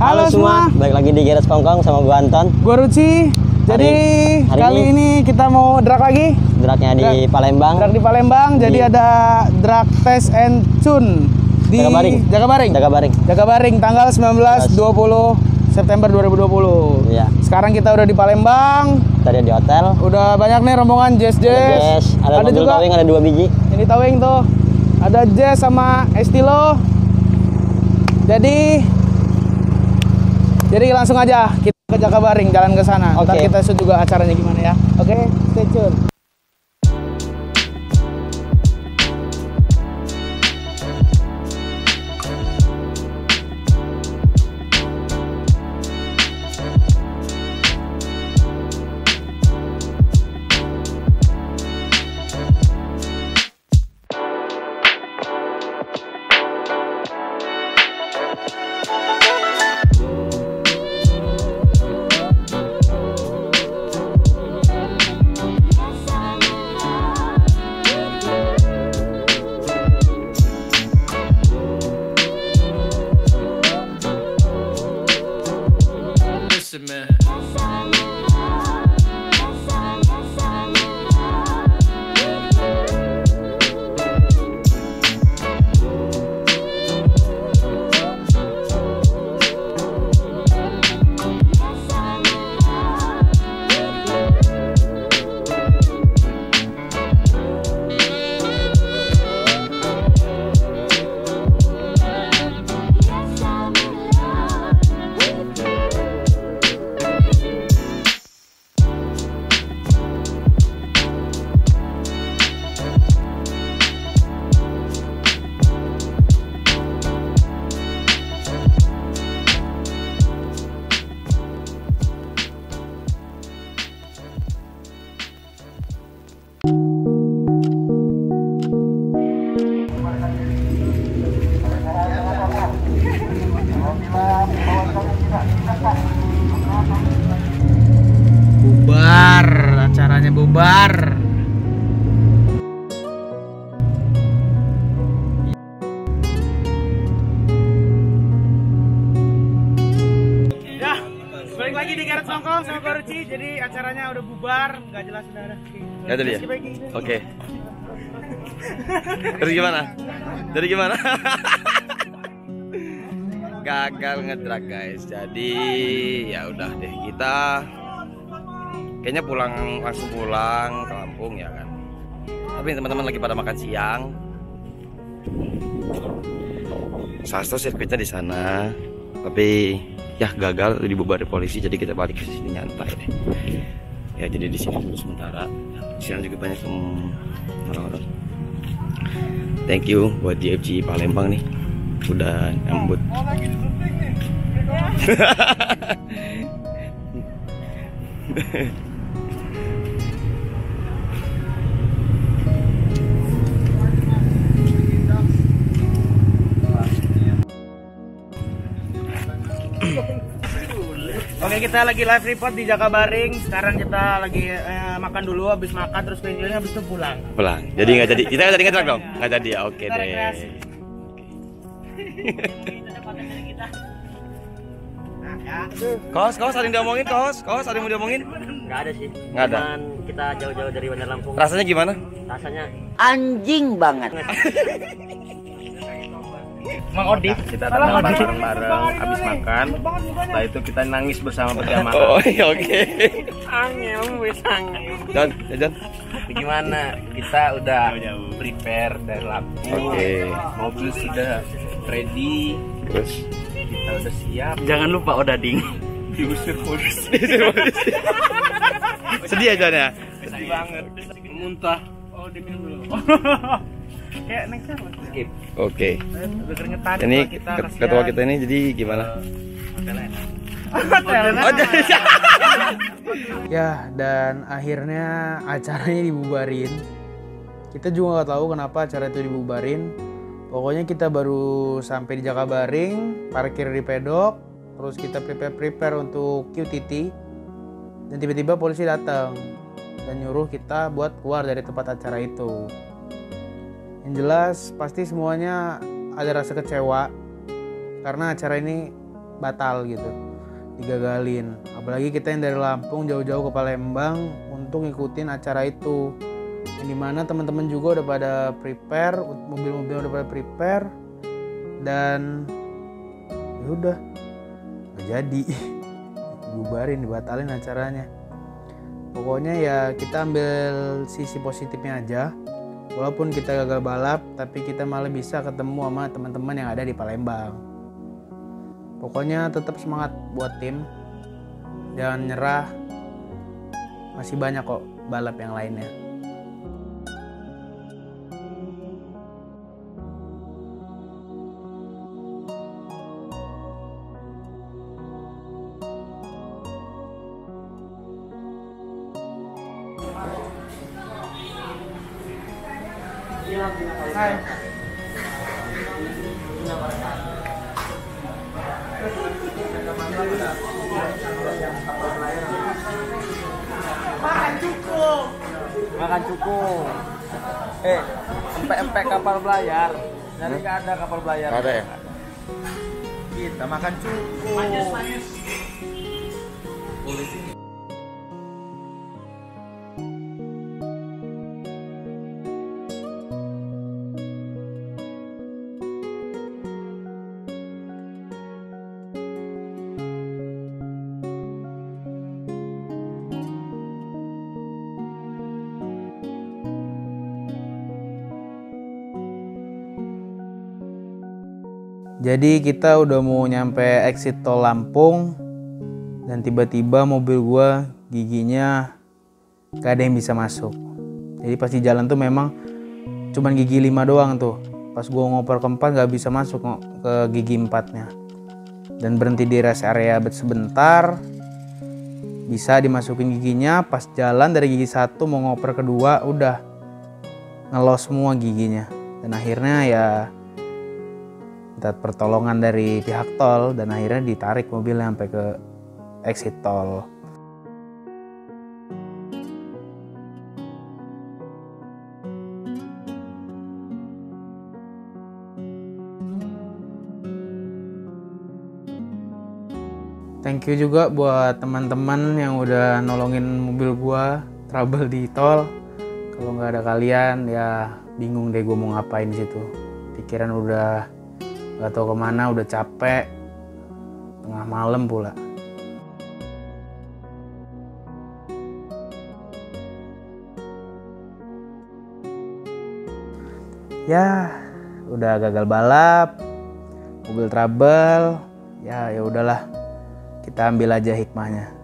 Halo semua, balik lagi di Garage Kongkong sama gue Anton. Gue Ruci. Jadi hari kali ini kita mau drag lagi. Dragnya di Palembang. Drag di Palembang. Jadi ada drag test and tune di Jakabaring tanggal 19-20 September 2020. Iya. Sekarang kita udah di Palembang. Tadi di hotel. Udah banyak nih rombongan Jazz. Ada juga towing, ada 2 biji. Ini towing tuh. Ada Jazz sama Estilo. Jadi langsung aja kita ke Jakabaring, jalan ke sana. Ntar kita shoot juga acaranya gimana ya. Oke, stay tune. Acaranya bubar. Ya, balik lagi di Garage Kongkong sama Gue Ruci. Jadi acaranya udah bubar, nggak jelas udah ada. Ya tadi ya. Oke. Terus gimana? Jadi gimana? Gagal ngedrag guys. Jadi ya udah deh, kita kayaknya langsung pulang ke Lampung ya kan. Tapi teman-teman lagi pada makan siang. Sasto sirkuitnya di sana. Tapi ya gagal dibubarin polisi, jadi kita balik ke sini nyantai deh. Ya jadi di sini dulu sementara. Di sini juga banyak orang-orang. Thank you buat DFG Palembang nih udah nyambut. Oke, kita lagi live report di Jakabaring. Sekarang kita lagi makan dulu, habis makan terus videonya, habis itu pulang. Jadi nggak jadi. Kita nggak jadi ngedrag dong? Nggak jadi ya. Oke deh. Kos ada yang diomongin, kos ada yang mau diomongin? Nggak ada sih. Nggak ada. Cuman kita jauh-jauh dari Bandar Lampung. Rasanya gimana? Rasanya anjing banget. Mang Odi. Kita datang bareng-bareng habis makan. Setelah itu kita nangis bersama berjamaah. Oh iya, oke. angin. John. Gimana? Kita udah prepare dari Lampung. Oke. Mobil sudah ready. Terus kita udah siap. jangan lupa odading. Diusir polisi. sedih ya John ya? Sedih banget. Muntah. Oh, diminum dulu. Kayak next time. Skip. Oke. Udah keringetan. Ini ketua kita ini jadi gimana? Ya, dan akhirnya acaranya dibubarin. Kita juga nggak tahu kenapa acara itu dibubarin. Pokoknya kita baru sampai di Jakabaring, parkir di pedok, terus kita prepare untuk QTT, dan tiba-tiba polisi datang dan nyuruh kita buat keluar dari tempat acara itu. Yang jelas pasti semuanya ada rasa kecewa karena acara ini batal gitu, digagalin. Apalagi kita yang dari Lampung jauh-jauh ke Palembang untuk ngikutin acara itu, yang dimana teman-teman juga udah pada prepare, mobil-mobil udah pada prepare, dan ya udah nggak jadi, dibubarin, dibatalin acaranya. Pokoknya ya kita ambil sisi positifnya aja. Walaupun kita gagal balap, tapi kita malah bisa ketemu sama teman-teman yang ada di Palembang. Pokoknya tetap semangat buat tim, jangan nyerah, masih banyak kok balap yang lainnya. Hai. Makan cukup. Empek-empek kapal belayar. Jadi nggak ada kapal belayar. Nggak ada ya? Kita makan cukup. Jadi kita udah mau nyampe exit tol Lampung, dan tiba-tiba mobil gua giginya gak ada yang bisa masuk. Jadi pas di jalan tuh memang cuman gigi 5 doang tuh. Pas gua ngoper ke 4 gak bisa masuk ke gigi 4-nya. Dan berhenti di rest area sebentar, bisa dimasukin giginya. Pas jalan dari gigi 1 mau ngoper kedua, udah ngelos semua giginya. Dan akhirnya ya minta pertolongan dari pihak tol, dan akhirnya ditarik mobilnya sampai ke exit tol. Thank you juga buat teman-teman yang udah nolongin mobil gua trouble di tol. Kalau nggak ada kalian ya bingung deh gua mau ngapain di situ. Pikiran udah gak tau kemana, udah capek, tengah malam pula. Ya udah gagal balap, mobil trouble, ya udahlah, kita ambil aja hikmahnya.